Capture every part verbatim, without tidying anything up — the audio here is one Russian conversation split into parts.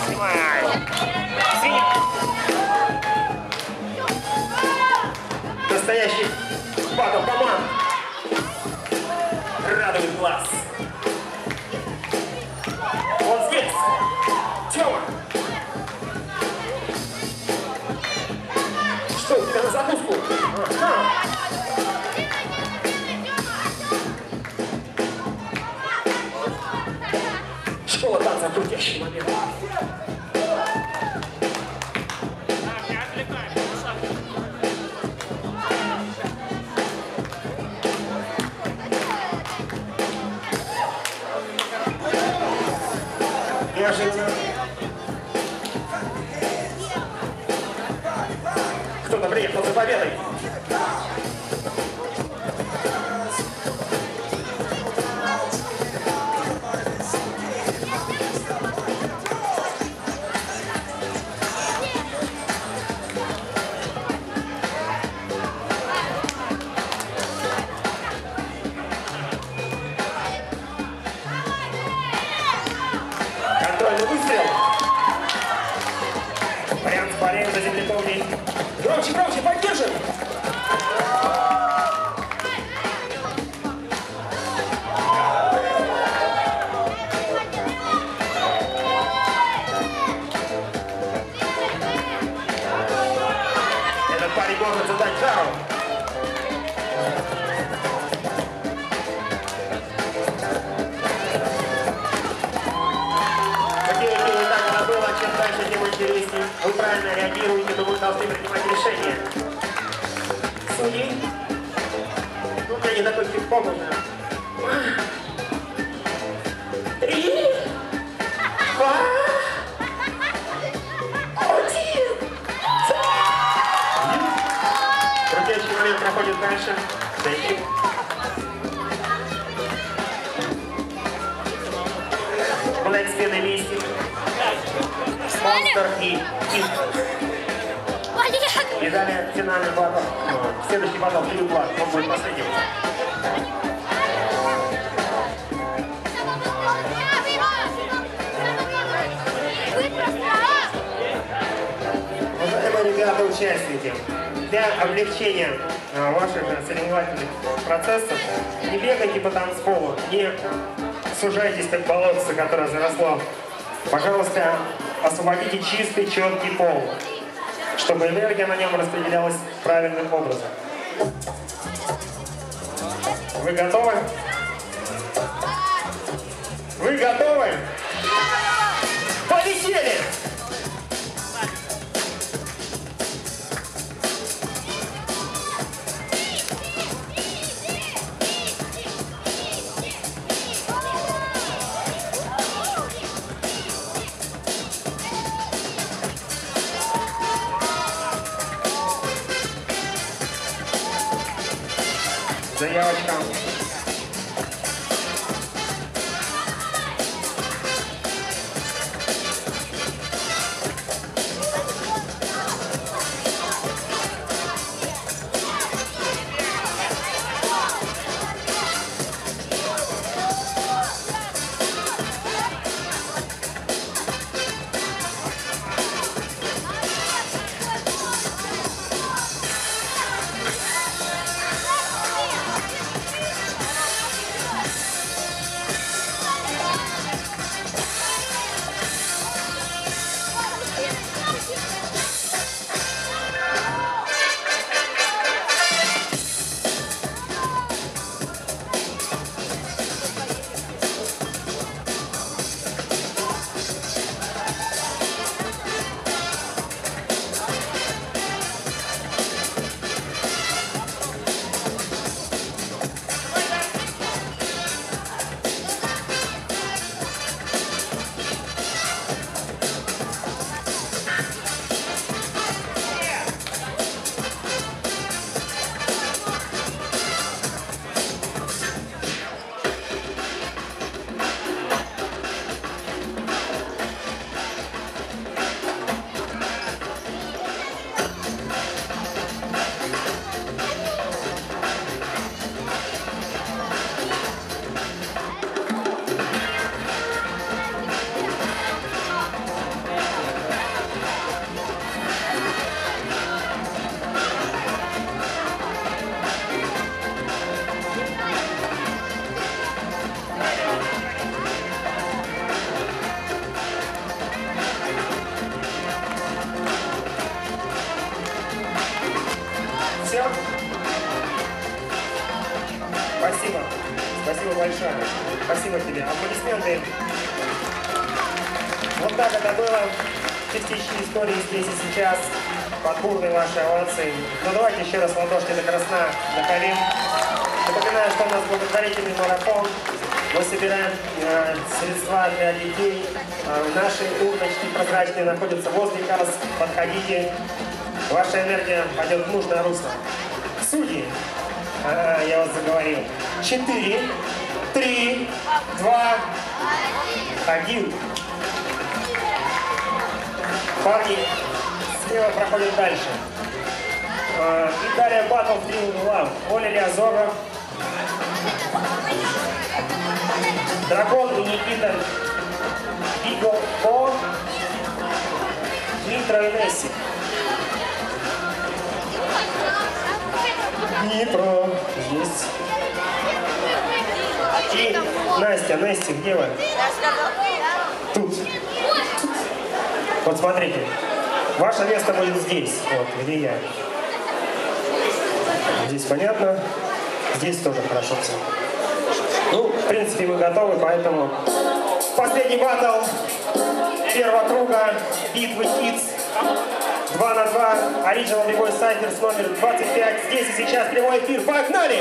Давай. Свинья. Настоящий батл команд. Радует глаз. Вот здесь. Тёма. Что у тебя на закуску? Ага. Школа танца, крутящий момент. Неожиданно. Кто-то приехал за победой. Громче, громче, поддержим! Этот парень может задать жару. Окей, окей, так это было, чем дальше, тем интереснее. Вы правильно реагируете, но вы должны принимать решение. Судьи? Ну, у меня не такой хип-хоп уже. Три, два, один. Крутящий момент проходит дальше. Зайти. Блэк с пеной вместе. Монстр и Кинг. И далее финальный батл. Следующий батл Трю Блад. Он будет последним. Уважаемые ребята, участники, для облегчения ваших соревновательных процессов не бегайте по танцполу, не сужайтесь как болотце, которое заросло. Пожалуйста, освободите чистый, четкий пол, чтобы энергия на нем распределялась правильным образом. Вы готовы? Вы готовы? Полетели! Заявочка. большое. Спасибо тебе. Аплодисменты. Вот так это было. Частички истории здесь и сейчас. Под бурные ваши овации. Ну давайте еще раз ладошки до красна, до колен. Напоминаю, что у нас благотворительный марафон. Мы собираем э, средства для детей. Э, наши урночки прозрачные находятся возле касс. Подходите. Ваша энергия пойдет в нужное русло. Судьи. А, я вас заговорил. Четыре, три, два, один. Парни слева проходят дальше. А, и далее батл в три угла. Оля Леозоров, Дракон и Никита Игл По, Дмитро и Несси. Днепро здесь. И Настя, Настя, где вы? Тут. Вот смотрите. Ваше место будет здесь. Вот, где я. Здесь понятно. Здесь тоже хорошо все. Ну, в принципе, мы готовы, поэтому последний баттл первого круга битвы Kids. два на два, Original B-Boy Cyphers номер двадцать пять. Здесь и сейчас прямой эфир. Погнали!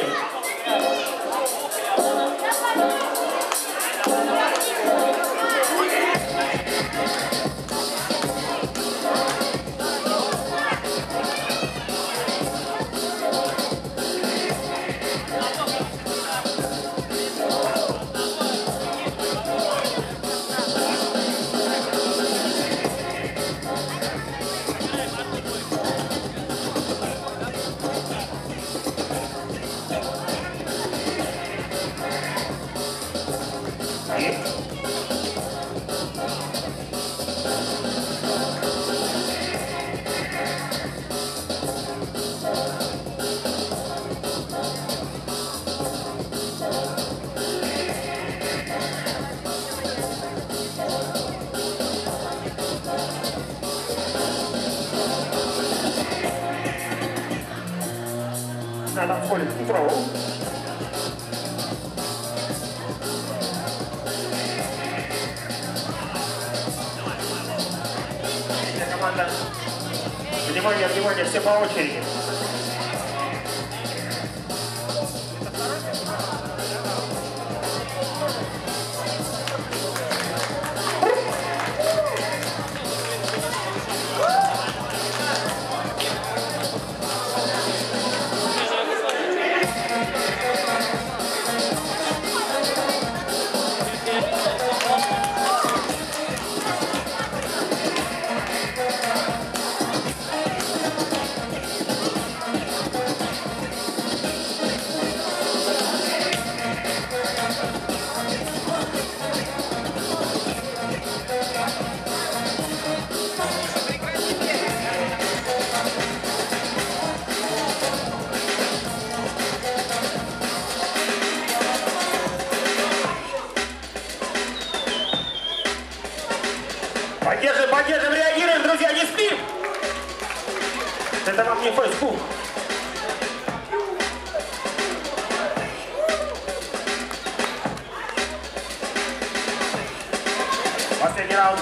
Надо входит в Днепро. Команда. Внимание, внимание, все по очереди. Поддержим, поддержим, реагируем, друзья, не спим! Это вам не Facebook. Последний раунд.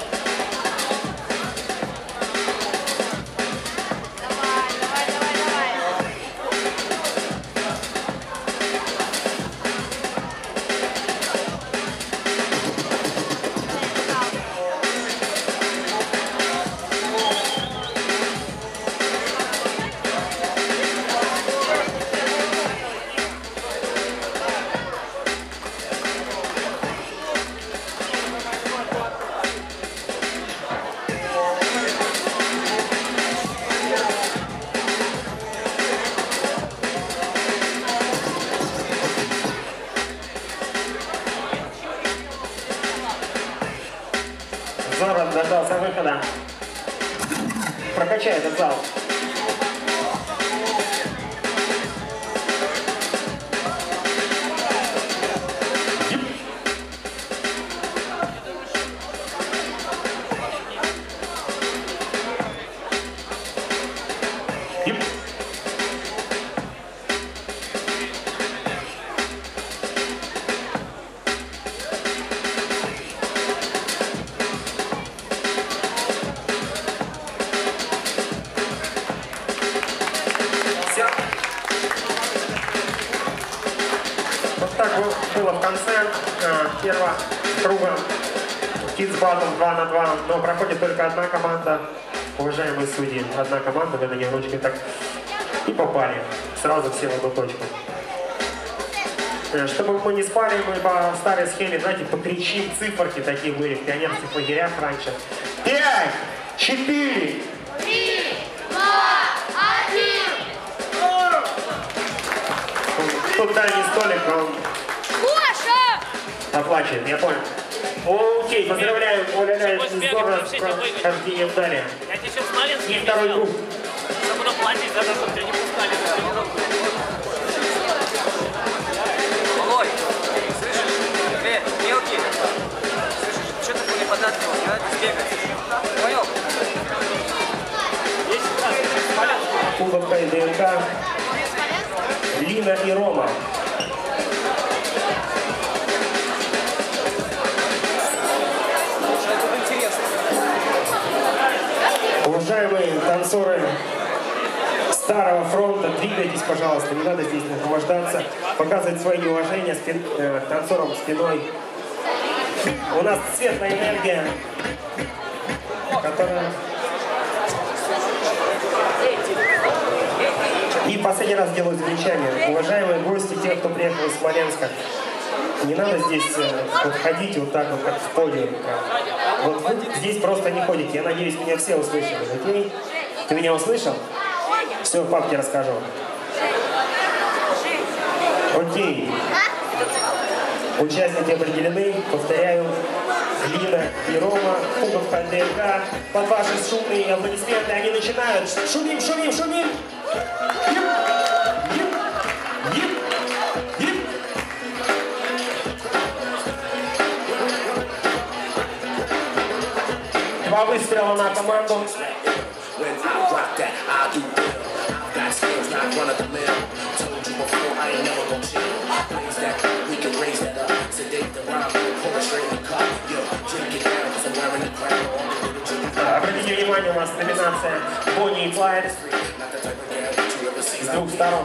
Зоран дождался выхода. Прокачай этот зал. первого круга Kids Battle два на два, но проходит только одна команда. Уважаемые судьи, одна команда, вы на нее ручкой так и попали. Сразу все в одну точку. Чтобы мы не спали, мы по старой схеме, знаете, покричим, циферки такие были в пионерских лагерях раньше. Пять, четыре, три, два, один. Тут дальний столик, он Гоша! оплачивает, я понял. Окей, поздравляем, Оля-ля, здорово с прохождением далее. Я тебе сейчас Смоленск И второй круг. Я буду платить за то, чтобы тебя не пускали на тренировку. Володь, слышишь? Э, мелкий, слышишь, что такое неподатливый? Не надо сбегать. Понял? Кубок КДНК. Лина и Рома. Уважаемые танцоры Старого фронта, двигайтесь, пожалуйста, не надо здесь нахлаждаться, показывать свое неуважение спин, э, танцорам спиной. У нас светлая энергия, которая... И последний раз делаю замечание. Уважаемые гости, те, кто приехал из Смоленска, не надо здесь э, вот ходить вот так вот, как в подиум. Вот вы здесь просто не ходите. Я надеюсь, меня все услышали. Окей? Ты меня услышал? Все, в папке расскажу. Окей. Участники определены. Повторяю. Лина и Рома. Кубок КДНК. Под ваши шумные аплодисменты они начинают. Шумим, шумим, шумим. Два выстрела на команду. Обратите внимание, у нас номинация Бонни и Клайд с двух сторон.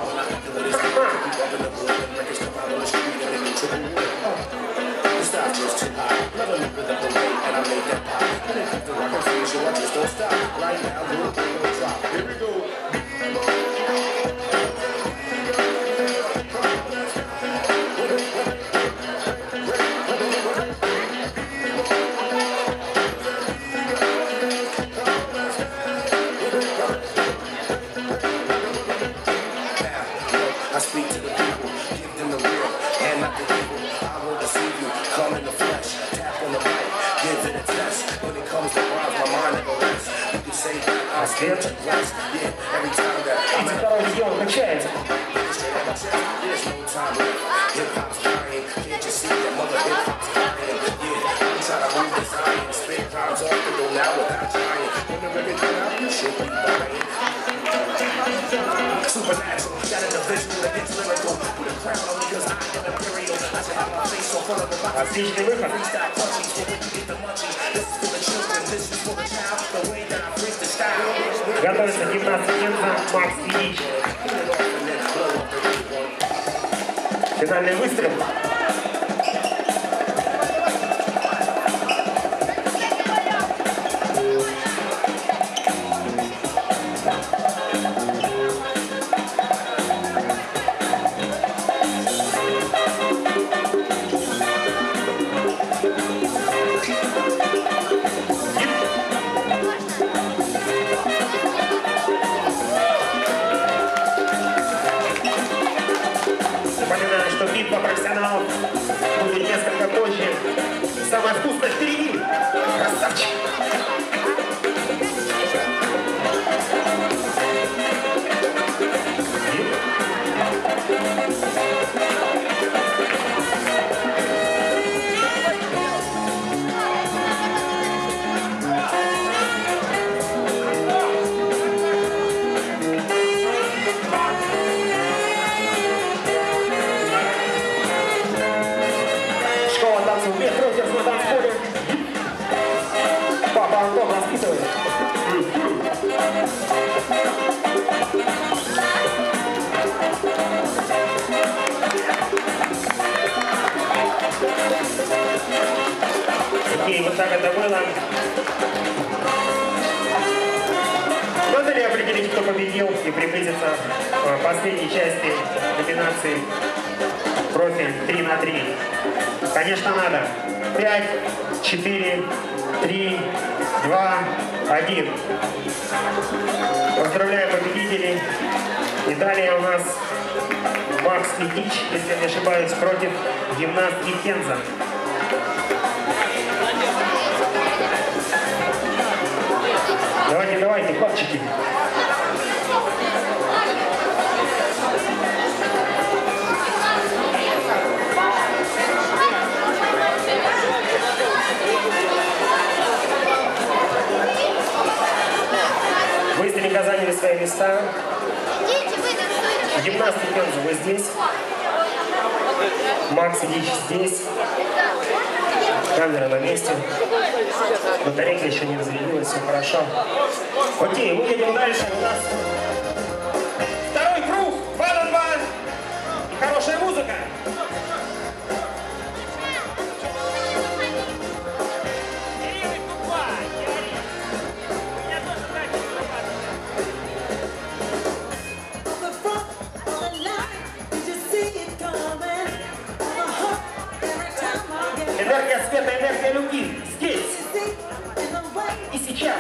А свет? И второй регион качается. Отличный выход. Готовится гимнаст Пенза Макс Ильич. Финальный выстрел. Напоминаю, что битва профессионалов будет несколько позже. Самое вкусное впереди. Красавчик! На танцполе. Папа Антон расписывает. так это было. Надо ли определить, кто победил и приблизиться к последней части комбинации профиль три на три? Конечно, надо. пять, четыре, три, два, один. Поздравляю победителей. И далее у нас Макс Ильич, если я не ошибаюсь, против гимнастки Кенза. Давайте, давайте, хлопчики. Быстренько заняли свои места. Гимнастки Кенза, вы здесь. Макс Ильич здесь. Камера на месте. Батарейка еще не разрядилась, все хорошо. Окей, мы едем дальше. У нас второй круг, два на два. И хорошая музыка. Энергия света, энергия любви. Здесь. И сейчас.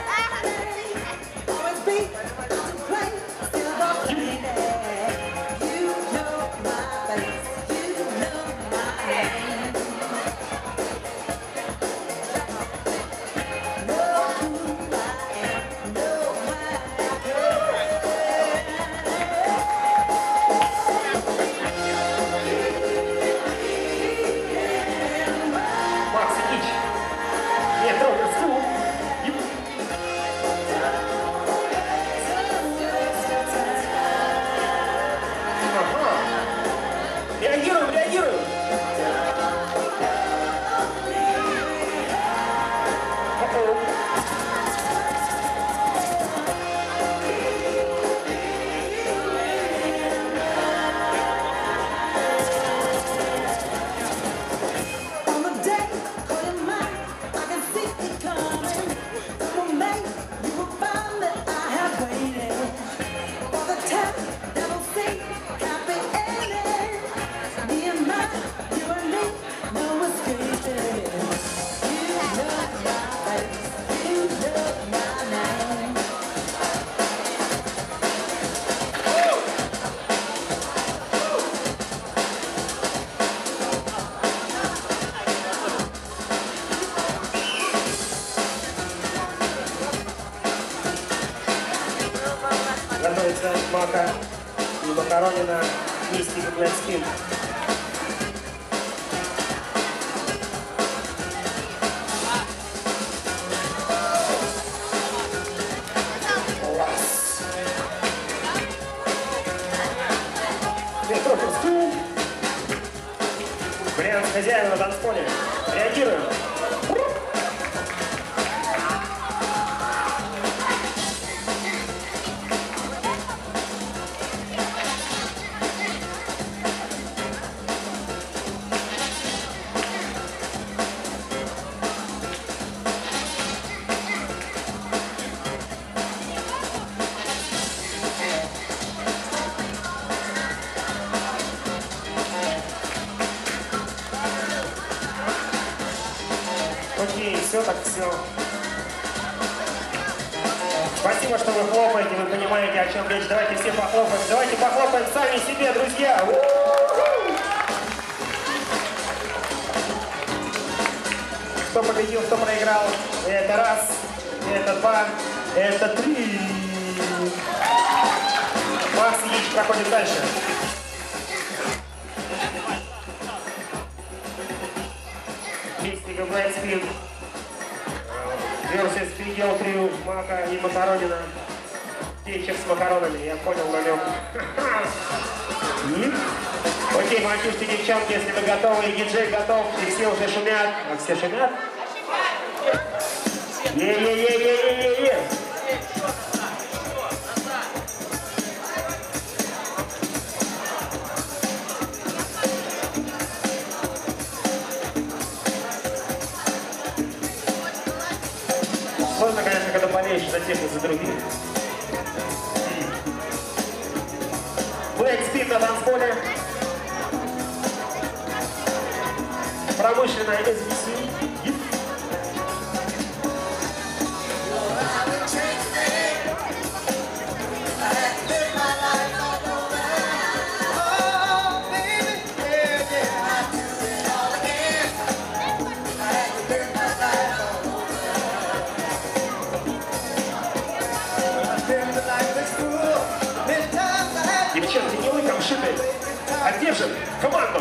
Мака и Макаронина Мистик Блэкспин. Вариант хозяина на танцполе. Реагируем. Окей, все так все. Спасибо, что вы хлопаете, вы понимаете, о чем речь. Давайте все похлопаем. Давайте похлопаем сами себе, друзья. У-у-у! Кто победил, кто проиграл? Это раз, это два, это три. Макс Ильич проходит дальше. Мистик Блэкспин. Версия Спидел Трио, Мака и Макаронина. Кетчуп с макаронами, я понял намек. Окей, мальчишки, девчонки, если вы готовы, и диджей готов, и все уже шумят. А все шумят? Е-е-е-е-е-е-е! Сложно, конечно, когда болеешь за тех и за других. Black Speed на танцполе. Промышленная эс би си. Девчонки, не вы там шиты, а держим команду.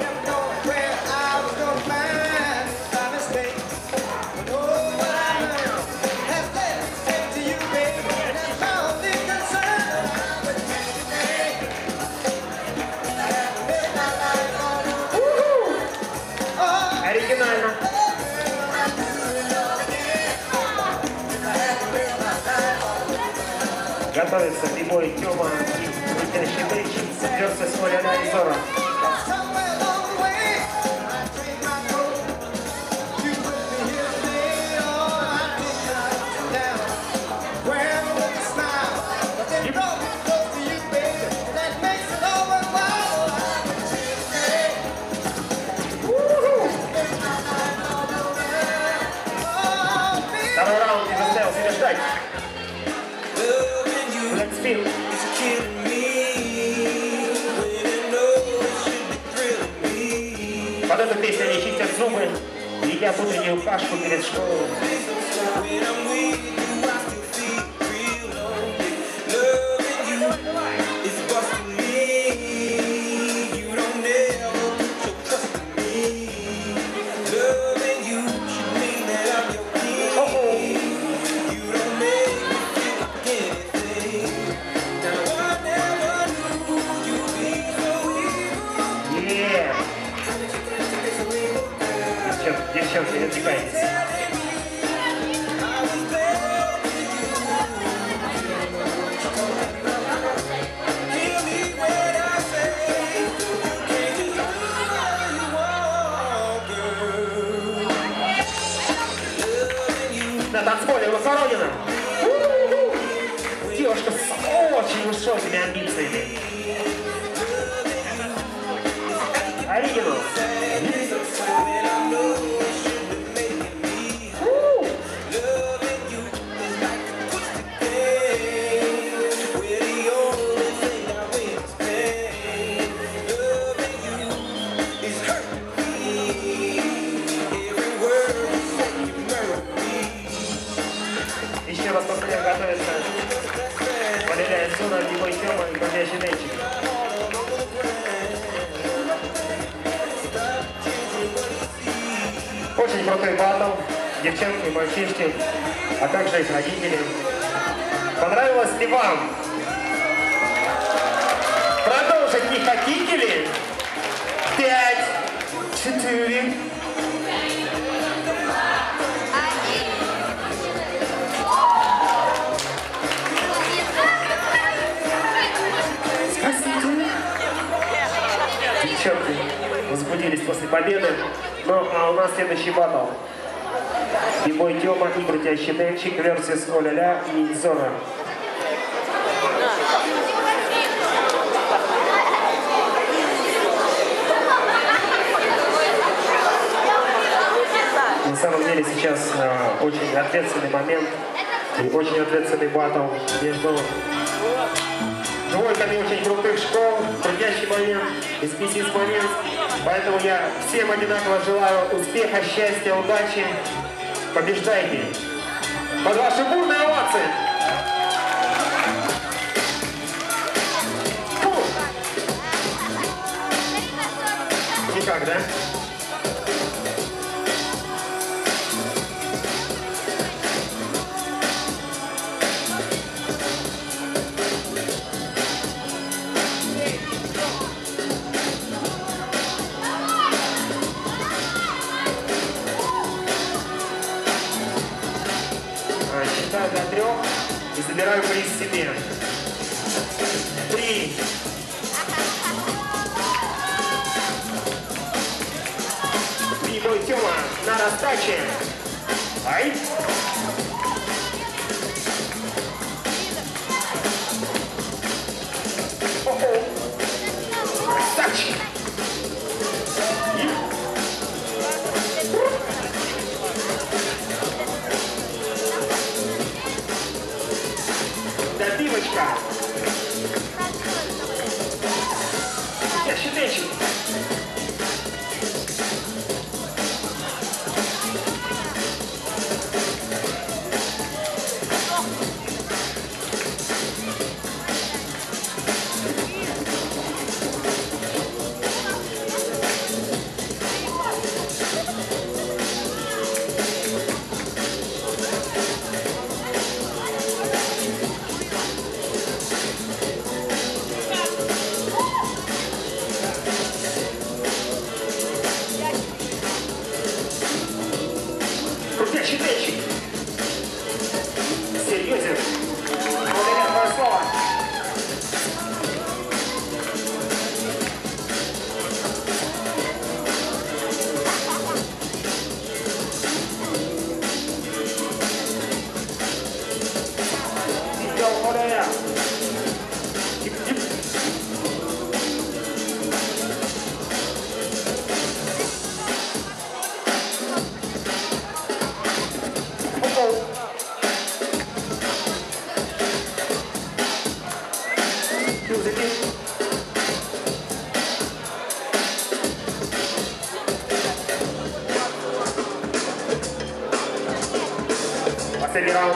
Оригинально. Готовится бибой Тёма и крутящий бричик versus Оля-Ля и Зора. Второй раунд не заставил себя ждать. Black Speed. Под эту песню они чистят зубы, едят утреннюю кашку перед школой. Девчонки, не отвлекайтесь. На танцполе Воронина. Девушка с очень высокими амбициями. Оригинал. Еще раз повторяю, готовится Оля-Ля и Зора, бибой Тёма и крутящий бричик. Очень крутой батл, девчонки, мальчишки, а также их родители. Понравилось ли вам? Продолжить не хотите ли? Пять, четыре. Девчонки возбудились после победы. Ну, а у нас следующий батл. Бибой Тёма и крутящий бричик versus Оля-Ля и Зора. На самом деле сейчас э, очень ответственный момент и очень ответственный батл между двойками очень крутых школ, крутящий момент и списис момент. Поэтому я всем одинаково желаю успеха, счастья, удачи. Побеждайте! Под ваши бурные овации! Фу! Никак, да? Считаю до трех и забираю приз себе. Три. Бибой Тёма на раздаче. Ай. Добивочка. Я щитечек. Крутящий течик. Серьезен. Благодаря твое слово. Идем, благодаря. Последний раунд.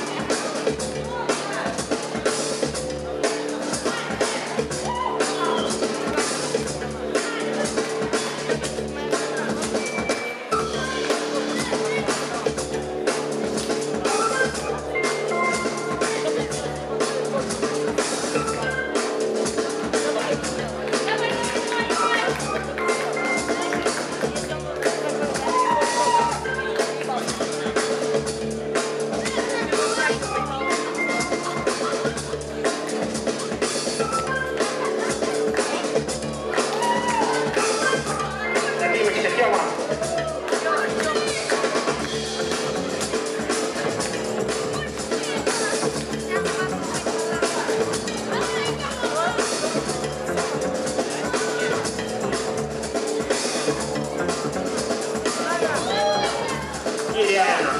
Нереально.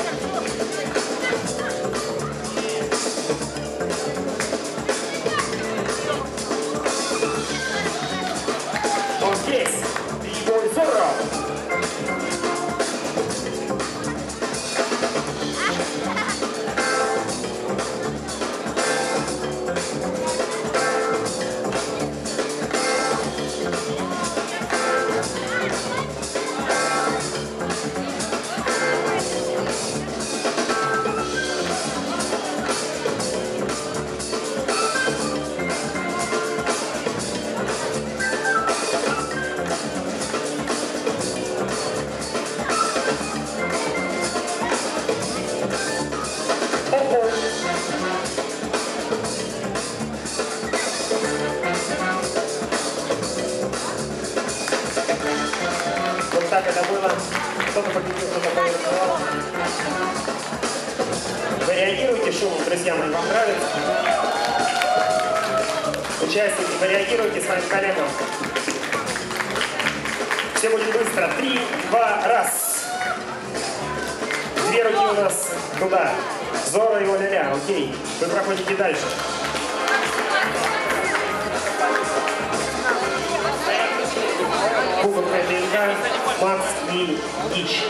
Он здесь. Бой Зорро. Вот так это было. Кто-то победил, кто-то проиграл. Вы реагируете шумом, друзья мои, вам нравится? Участники, вы реагируете своим коллегам. Все будет быстро. Три, два, раз. Две руки у нас туда. Зорро и Оля-ля. Окей. Вы проходите дальше. Кубок ДНК, Макс и Ич.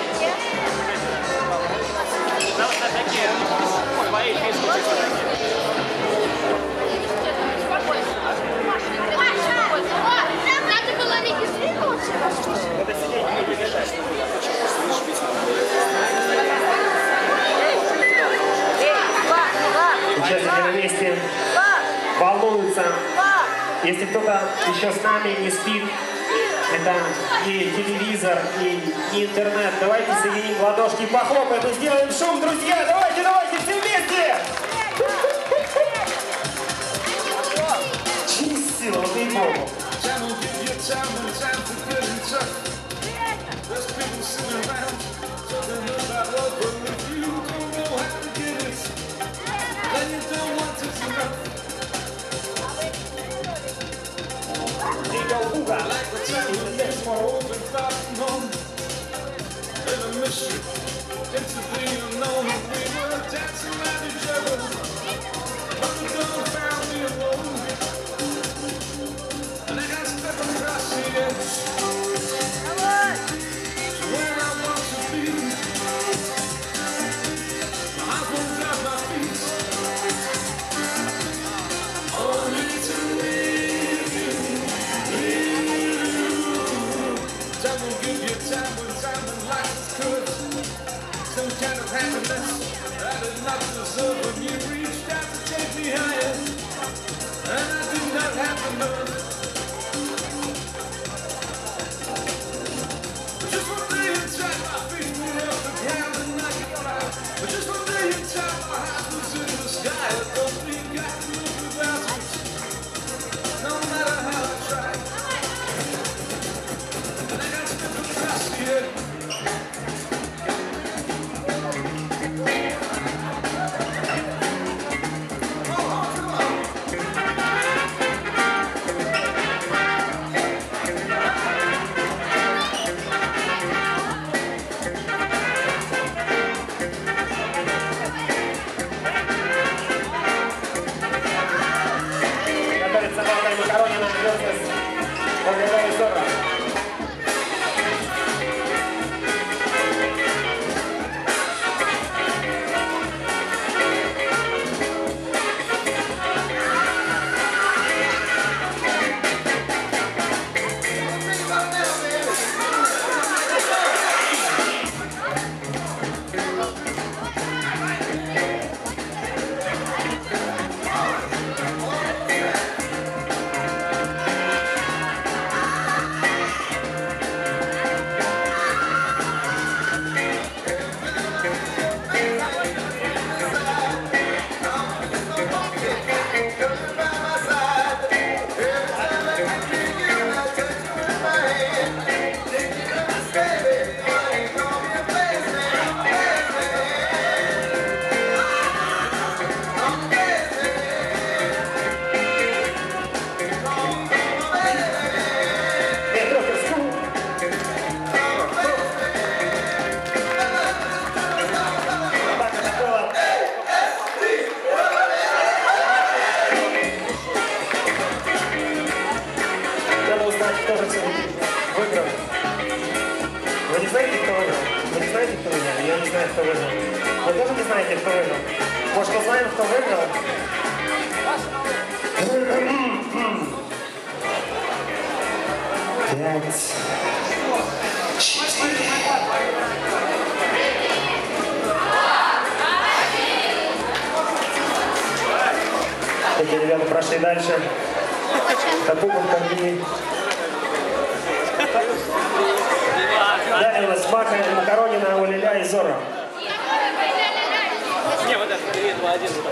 Надо было регистрироваться. Участники на месте волнуются. Если кто-то еще с нами не спит, это и телевизор, и, и интернет. Давайте соединим ладошки, похлопаем и сделаем шум, друзья! Давайте, давайте, все вместе! Через силу, ты богу! Макаронина versus Оля и Зорро. Кто же выиграл? Вы не знаете, кто выиграл? Вы не знаете, кто выиграл? Я не знаю, кто выиграл. Вы тоже не знаете, кто выиграл? Может, узнаем, кто выиграл? Пять. Четыре. Эти ребята прошли дальше. Катуков, Корней. Далее у нас Мака, Макаронина, Оля и Зорро. Не, вот это, три, два, один.